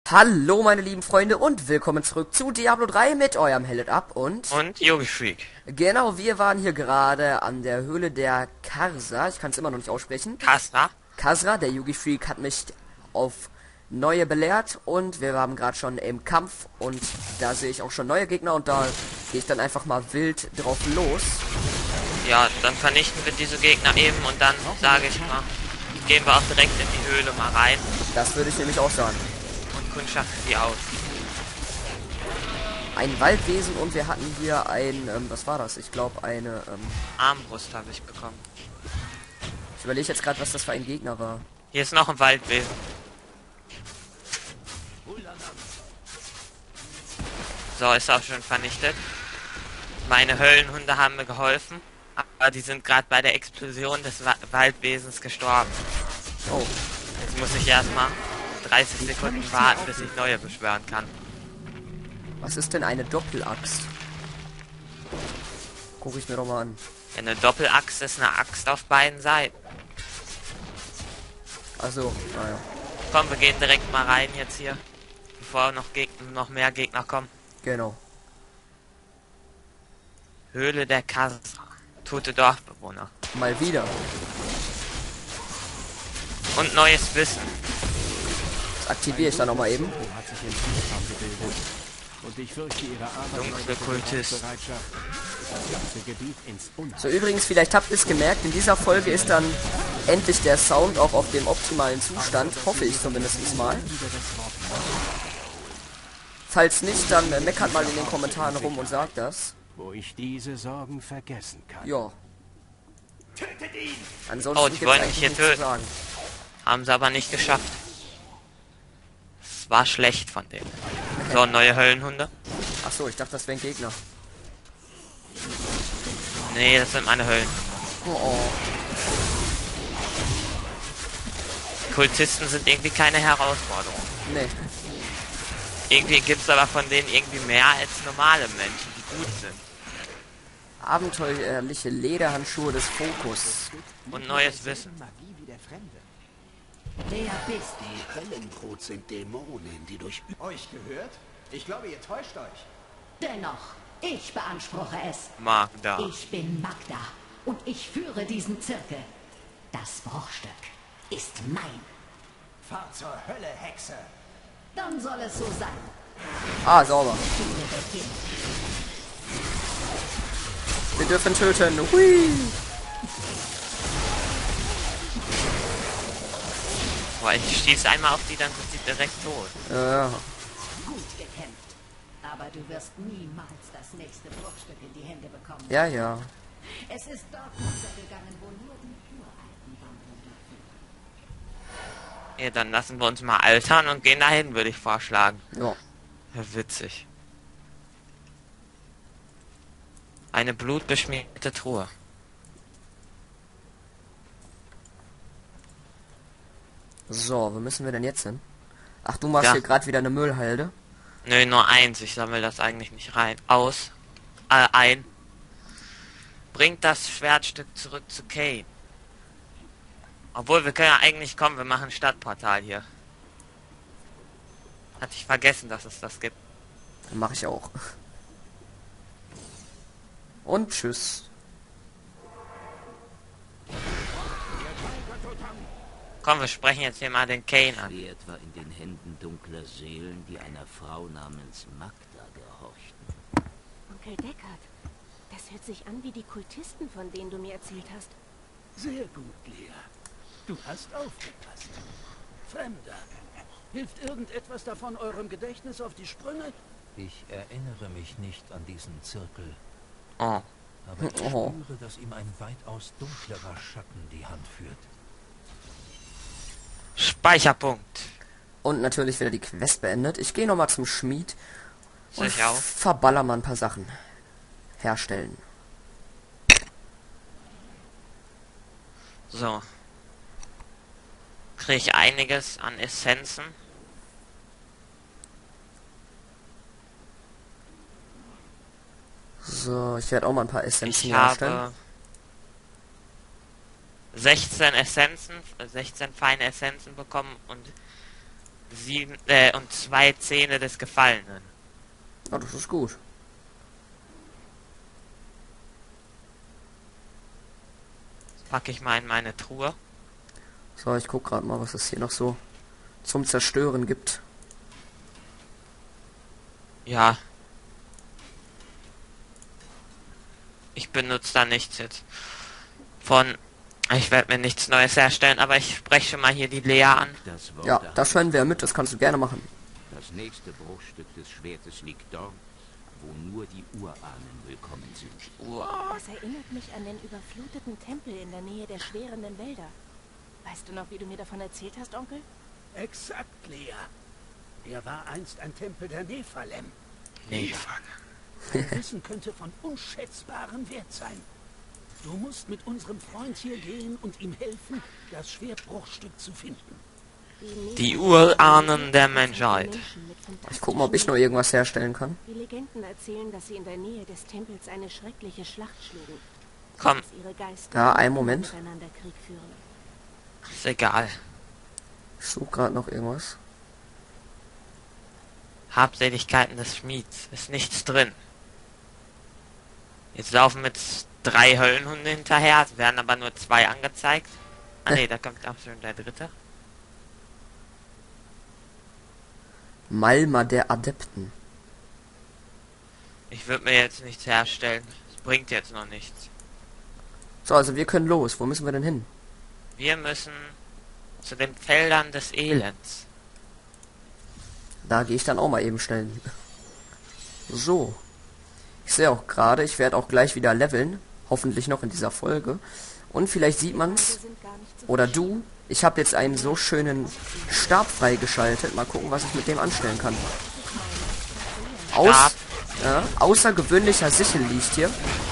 Hallo meine lieben Freunde und willkommen zurück zu Diablo 3 mit eurem Hellet Up und Yogi Freak. genau, wir waren hier gerade an der Höhle der Karsa, ich kann es immer noch nicht aussprechen. Kasra? Kasra, der Yugi Freak hat mich auf neue belehrt und wir waren gerade schon im Kampf und da sehe ich auch schon neue Gegner und da gehe ich dann einfach mal wild drauf los. Ja, dann vernichten wir diese Gegner eben und dann sage ich mal, gehen wir auch direkt in die Höhle mal rein Das würde ich nämlich auch sagen. und kundschaften die aus. Ein Waldwesen und wir hatten hier ein, was war das? Ich glaube eine, Armbrust habe ich bekommen. ich überlege jetzt gerade, was das für ein Gegner war. Hier ist noch ein Waldwesen. So, ist auch schon vernichtet. Meine Höllenhunde haben mir geholfen, aber die sind gerade bei der Explosion des Waldwesens gestorben. Oh, Jetzt muss ich erstmal 30 Sekunden warten, bis ich neue beschwören kann. was ist denn eine Doppelaxt? Gucke ich mir doch mal an. Eine Doppelaxt ist eine Axt auf beiden Seiten. Also, naja. Komm, wir gehen direkt mal rein jetzt hier, bevor noch mehr Gegner kommen. Genau. Höhle der Kasra. Tote Dorfbewohner. Mal wieder. Und neues Wissen. Das aktiviere ich dann noch mal eben. Und ich fürchte, ihre Arbeit Dunkle Kultisten. das ganze Gebiet ins Unheil. So, übrigens, vielleicht habt ihr es gemerkt, in dieser Folge ist dann endlich der Sound auch auf dem optimalen Zustand. Hoffe ich zumindest mal. Falls nicht, dann meckert mal in den Kommentaren rum und sagt das. Wo ich diese Sorgen vergessen kann. Ja. Tötet ihn! Ansonsten Oh, die gibt's wollen eigentlich mich hier nichts zu töten. sagen. Haben sie aber nicht geschafft. Es war schlecht von denen. So, neue Höllenhunde. Achso, ich dachte, das wären Gegner. Nee, das sind meine Höllen. Oh. Kultisten sind irgendwie keine Herausforderung. Nee. Irgendwie gibt es aber von denen irgendwie mehr als normale Menschen, die gut sind. Abenteuerliche Lederhandschuhe des Fokus. Und neues Wissen. Magie wie der Fremde. Wer bist du? Die Höllenbrut sind Dämonen, die durch Euch gehört? Ich glaube, ihr täuscht euch. Dennoch, ich beanspruche es. Magda. Ich bin Magda und ich führe diesen Zirkel. Das Bruchstück ist mein. Fahrt zur Hölle, Hexe! Dann soll es so sein. Ah, sauber. Führe beginnt. Wir dürfen töten. Hui. Boah, ich schieße einmal auf die, dann sind sie direkt tot. Ja. Gut gekämpft. Aber du wirst niemals das nächste Bruchstück in die Hände bekommen. Ja, ja. Es ist dort untergegangen, wo nur die Uralten wandeln dürfen. Ja, dann lassen wir uns mal altern und gehen dahin, würde ich vorschlagen. Ja. Ja, witzig. Eine blutbeschmierte Truhe. So, wo müssen wir denn jetzt hin? Ach, du machst Ja. hier gerade wieder eine Müllhalde. Nö, nur eins. Ich sammle das eigentlich nicht rein. Ein. Bringt das Schwertstück zurück zu Kane. Obwohl, wir können ja eigentlich kommen. Wir machen Stadtportal hier. Hatte ich vergessen, dass es das gibt. Mache ich auch. Und tschüss. Komm, wir sprechen jetzt hier mal den Kane an. wie etwa in den Händen dunkler Seelen, die einer Frau namens Magda gehorchten. Onkel Deckard, das hört sich an wie die Kultisten, von denen du mir erzählt hast. Sehr gut, Lea. Du hast aufgepasst. Fremder. Hilft irgendetwas davon eurem Gedächtnis auf die Sprünge? Ich erinnere mich nicht an diesen Zirkel, Oh. aber ich Oh. spüre, dass ihm ein weitaus dunklerer Schatten die Hand führt. Speicherpunkt. Und natürlich wieder die Quest beendet. Ich gehe nochmal zum Schmied Soll und ich auch? verballer mal ein paar Sachen. Herstellen. So. Kriege ich einiges an Essenzen. So, ich werde auch mal ein paar Essenzen Ich herstellen. habe 16 Essenzen, 16 feine Essenzen bekommen und und 2 Zähne des Gefallenen. Ja, das ist gut. Das packe ich mal in meine Truhe. So, ich guck gerade mal, was es hier noch so zum Zerstören gibt. Ja. Ich benutze da nichts jetzt. Ich werde mir nichts Neues herstellen, aber ich spreche schon mal hier die Lea an. Das Wort Ja, das hören wir mit, das kannst du gerne machen. Das nächste Bruchstück des Schwertes liegt dort, wo nur die Urahnen willkommen sind. Das erinnert mich an den überfluteten Tempel in der Nähe der schwerenden Wälder. Weißt du noch, wie du mir davon erzählt hast, Onkel? Exakt, Lea. Er war einst ein Tempel der Nephalem. Nee. Dein Wissen könnte von unschätzbarem Wert sein. Du musst mit unserem Freund hier gehen und ihm helfen, das Schwertbruchstück zu finden. Die Urahnen der Menschheit. Ich guck mal, ob ich noch irgendwas herstellen kann. Die Legenden erzählen, dass sie in der Nähe des Tempels eine schreckliche Schlacht schlugen. Komm, Dass ihre Geister Ja, einen Moment. miteinander Krieg führen. ist egal. Ich suche gerade noch irgendwas. Habseligkeiten des Schmieds. Ist nichts drin. Jetzt laufen mit 3 Höllenhunde hinterher, es werden aber nur 2 angezeigt. Ah ne, da kommt auch schon der 3. Malma der Adepten. Ich würde mir jetzt nichts herstellen. Es bringt jetzt noch nichts. So, also wir können los. Wo müssen wir denn hin? Wir müssen zu den Feldern des Elends. Da gehe ich dann auch mal eben schnell. So. Ich sehe auch gerade, ich werde auch gleich wieder leveln. Hoffentlich noch in dieser Folge. Und vielleicht sieht man's. Oder du. Ich habe jetzt einen so schönen Stab freigeschaltet. Mal gucken, was ich mit dem anstellen kann. Stab. Außergewöhnlicher Sichel liegt hier.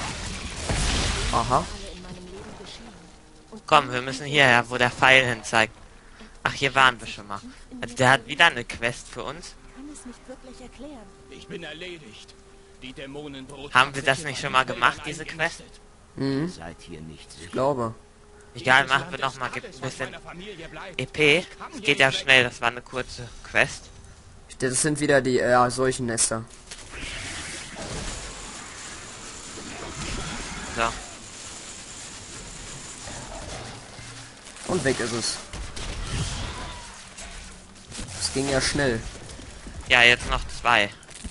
Aha. Komm, wir müssen hierher, wo der Pfeil hin zeigt. Ach, hier waren wir schon mal. Also der hat wieder eine Quest für uns. Kann es nicht wirklich erklären. Ich bin erledigt. Die Dämonenbrut. Haben wir das nicht schon mal gemacht, diese Quest? Mhm, Seid hier nicht sicher. ich glaube. Egal, machen wir noch mal. Gibt ein bisschen EP. Es geht ja schnell, das war eine kurze Quest. Das sind wieder die solchen Nester. So. Und weg ist es. Das ging ja schnell. Ja, jetzt noch 2.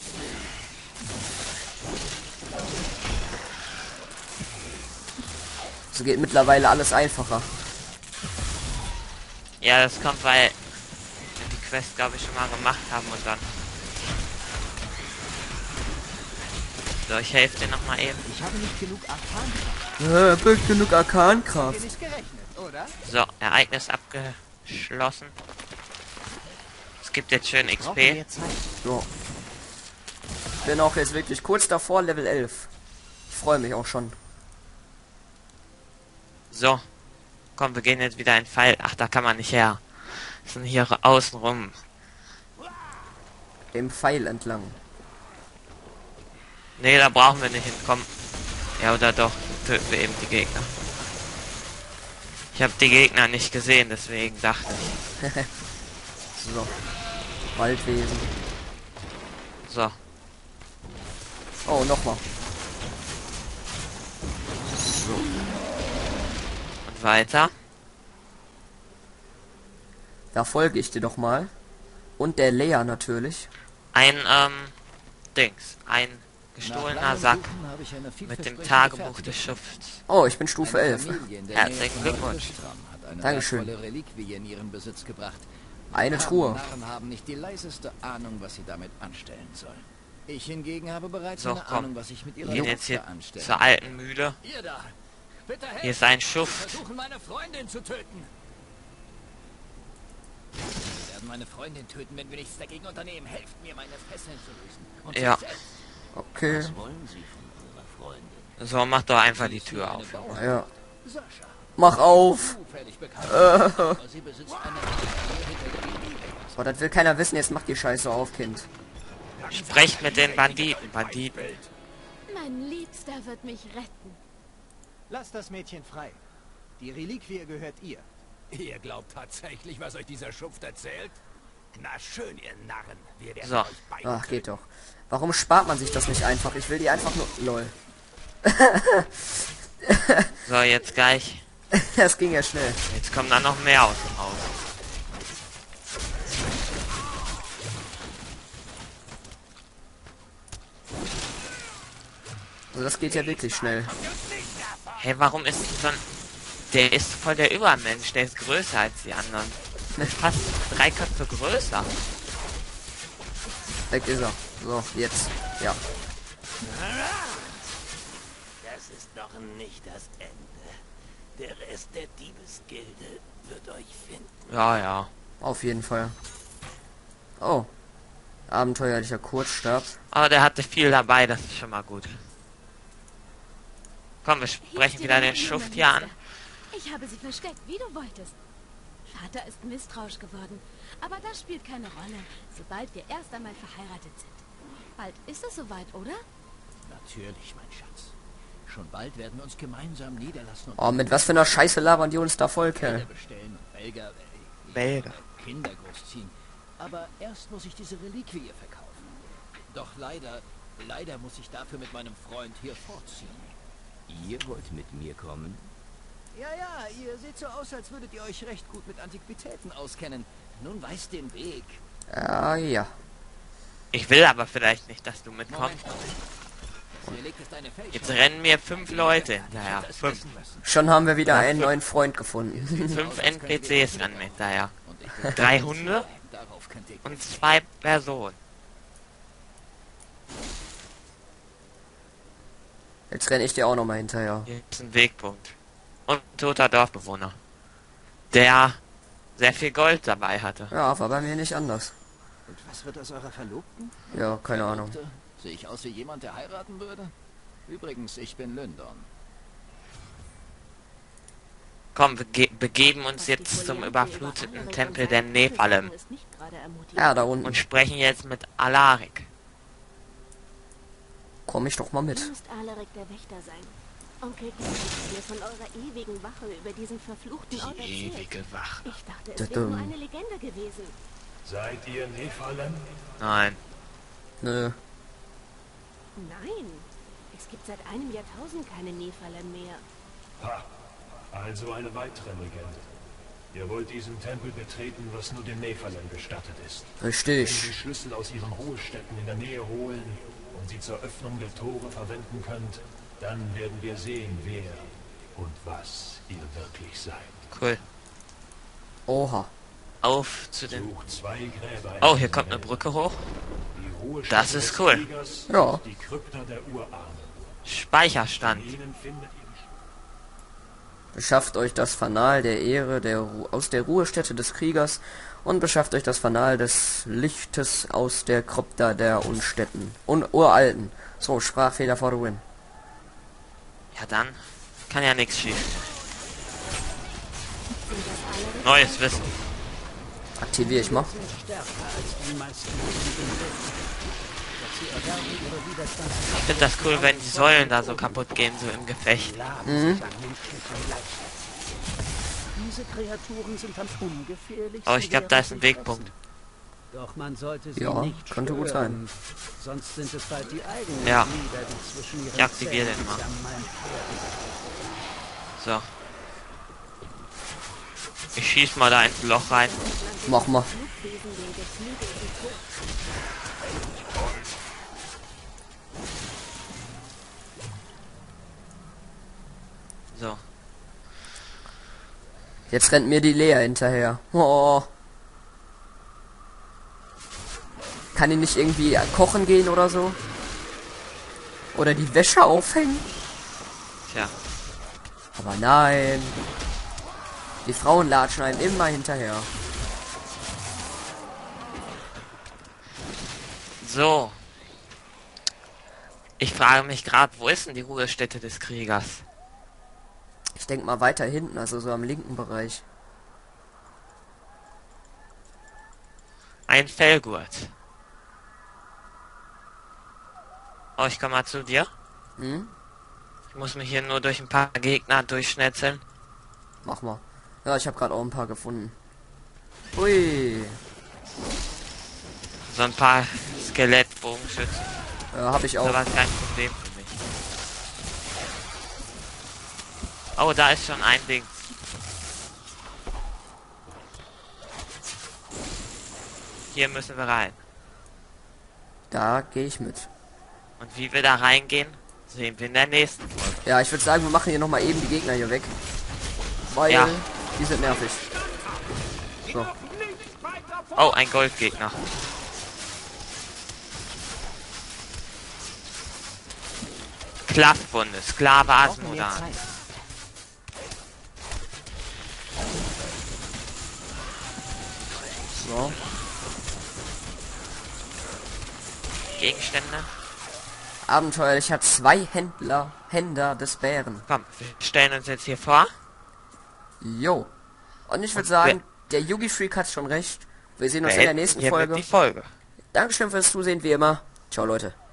So geht mittlerweile alles einfacher. Ja, das kommt, weil wir die Quest, glaube ich, schon mal gemacht haben und dann... So, ich helfe dir noch mal eben. Ich habe nicht genug Arkankraft. Birgt genug Arkankraft. Nicht gerechnet, oder? So, Ereignis abgeschlossen. Es gibt jetzt schön Brauchen XP. wir Zeit. So. Ich bin auch jetzt wirklich kurz davor, Level 11. Ich freue mich auch schon. So. Komm, wir gehen jetzt wieder in Pfeil. Ach, da kann man nicht her. Wir sind hier außen rum. Dem Pfeil entlang. Nee, da brauchen wir nicht hinkommen. Ja, oder doch. Töten wir eben die Gegner. Ich habe die Gegner nicht gesehen, deswegen dachte ich. So. Waldwesen. So. Oh, nochmal. So. Und weiter. Da folge ich dir doch mal. Und der Lea natürlich. Ein, Dings. Ein gestohlener Sack mit dem Tagebuch des Schufts. Oh, ich bin Stufe 11. Herzlichen Glückwunsch. Dankeschön. Reliquie in ihren Besitz gebracht. Eine Truhe. Narren haben nicht die leiseste Ahnung, was sie damit anstellen sollen. Ich hingegen habe bereits So, eine komm. Ahnung, was ich mit Wir ihrer gehen jetzt hier Tochter anstellen zur alten Mühle. Ihr da! Bitte helft! Hier ist ein Schuft. Versuchen, meine Freundin zu töten! Wir werden meine Freundin töten, wenn wir nichts dagegen unternehmen. Helft mir, meine Fesseln zu lösen. Und Ja. sich selbst. Okay. Was wollen Sie von Ihrer Freundin? So, mach doch einfach die Tür auf. Ja. Sascha, Mach auf. zufällig bekannt. Aber sie besitzt eine Oh, das will keiner wissen. Jetzt macht die Scheiße auf, Kind. Sprecht mit den Banditen. Banditen. Mein Liebster wird mich retten. Lasst das Mädchen frei. Die Reliquie gehört ihr. Ihr glaubt tatsächlich, was euch dieser Schuft erzählt? Na schön, ihr Narren. Wir werden So. euch beide Ach, geht doch. Warum spart man sich das nicht einfach? Ich will die einfach nur... Lol. So, jetzt gleich. Das ging ja schnell. Jetzt kommen da noch mehr aus dem Haus. Also das geht ja wirklich schnell. Hey, warum ist denn so ein... Der ist voll der Übermensch. Der ist größer als die anderen. Fast 3 Köpfe größer. Weg ist er. So, jetzt. Ja. Das ist noch nicht das Ende. Der Rest der Diebesgilde wird euch finden. Ja, ja. Auf jeden Fall. Oh. Abenteuerlicher Kurzstab. Aber der hatte viel dabei, das ist schon mal gut. Komm, wir sprechen wieder den Schuft hier an. Ich habe sie versteckt, wie du wolltest. Vater ist misstrauisch geworden. Aber das spielt keine Rolle, sobald wir erst einmal verheiratet sind. Bald ist es soweit, oder? Natürlich, mein Schatz. Schon bald werden wir uns gemeinsam niederlassen und Oh, mit was für einer Scheiße labern die uns da voll, Kinder Kerl. bestellen und Belger. Kinder großziehen. Aber erst muss ich diese Reliquie verkaufen. Doch leider muss ich dafür mit meinem Freund hier fortziehen. Ihr wollt mit mir kommen? Ja, ihr seht so aus, als würdet ihr euch recht gut mit Antiquitäten auskennen. Nun weißt den Weg. Ja. Ich will aber vielleicht nicht, dass du mitkommst. Mir liegt es deine Fähigkeit. Jetzt rennen mir 5 Leute hinterher. 5 Schon haben wir wieder einen neuen Freund gefunden. 5 NPCs rennen mir hinterher. Und ich bin 3 Hunde darauf könnt ihr und 2 Personen. Jetzt renne ich dir auch nochmal hinterher. Hier ist ein Wegpunkt. Und ein toter Dorfbewohner. Der sehr viel Gold dabei hatte. Ja, war bei mir nicht anders. Und was wird aus eurer Verlobten? Ja, keine Ahnung. Verlobte? Sehe ich aus wie jemand, der heiraten würde? Übrigens, ich bin Lyndon. Komm, wir begeben uns jetzt zum überfluteten Tempel der Nephalem Ja, da unten. und sprechen jetzt mit Alaric. Komm ich doch mal Du mit. musst Alaric der Wächter sein. Onkel Gary hat mir von eurer ewigen Wache über diesen verfluchten Ort erzählt. Wache. Ich dachte, es wäre nur eine Legende gewesen. Seid ihr Nephalem? Nein. Nö. Nein, es gibt seit einem Jahrtausend keine Nephalem mehr. Ha, also eine weitere Legende. Ihr wollt diesen Tempel betreten, was nur den Nephalem gestattet ist. Wenn ihr die Richtig. Schlüssel aus ihren Ruhestätten in der Nähe holen und sie zur Öffnung der Tore verwenden könnt, dann werden wir sehen, wer und was ihr wirklich seid. Cool. Oha. Auf zu den... Sucht 2 Gräber. Oh, hier kommt eine Brücke hoch. Die Ruhestätte Das ist des cool. Kriegers Ja. und die Krypta der Urahnen. Speicherstand. In ihnen findet ihr Beschafft euch das Fanal der Ehre aus der Ruhestätte des Kriegers und beschafft euch das Fanal des Lichtes aus der Krypta der Unstätten. Uralten. So, Sprachfehler for the win. Ja, dann kann ja nichts schief. Neues Wissen. Aktiviere ich mal. Stärker als die meisten in der Welt. Doch sie erwerben ihre Widerstandskraft. Ich finde das cool, wenn die Säulen da so kaputt gehen, so im Gefecht. Laden sich an menschlichen Leib. Diese Kreaturen sind am ungefährlichsten. Aber ich glaube, da ist ein während Wegpunkt. Doch man sollte sie Ja, nicht könnte gut stören. Sonst sind es bald die eigenen Ja. Glieder, die zwischen ihren Ich aktiviere Zähnen den mal. zusammenhalten. So. Ich schieß mal da ins Loch rein. Mach mal. Flugwesen den geflügelten Tod. So. Jetzt rennt mir die Lea hinterher. Oh. Kann die nicht irgendwie kochen gehen oder so? Oder die Wäsche aufhängen? Tja. Aber nein. Die Frauen latschen einem immer hinterher. So. Ich frage mich gerade, wo ist denn die Ruhestätte des Kriegers? Ich denke mal weiter hinten, also so am linken Bereich. Ein Fellgurt. Oh, ich komme mal zu dir. Hm? Ich muss mich hier nur durch ein paar Gegner durchschnetzeln. Mach mal. Ja, ich habe gerade auch ein paar gefunden. Ui. So ein paar Skelettbogenschützen. Habe ich auch. Das war kein Problem für mich. Oh, da ist schon ein Ding. Hier müssen wir rein. Da gehe ich mit. Und wie wir da reingehen, sehen wir in der nächsten Folge. Ja, ich würde sagen, wir machen hier nochmal eben die Gegner hier weg. Weil Ja. die sind nervig. So. Oh, ein Goldgegner. Klappwunde, Sklave Asmodan. So. Gegenstände. Abenteuerlich hat 2 Händler des Bären. Komm, wir stellen uns jetzt hier vor. Jo. Und ich würde sagen, der Yugi Freak hat schon recht. Wir sehen uns in der nächsten Hier Folge. wird die Folge. Dankeschön fürs Zusehen, wie immer. Ciao, Leute.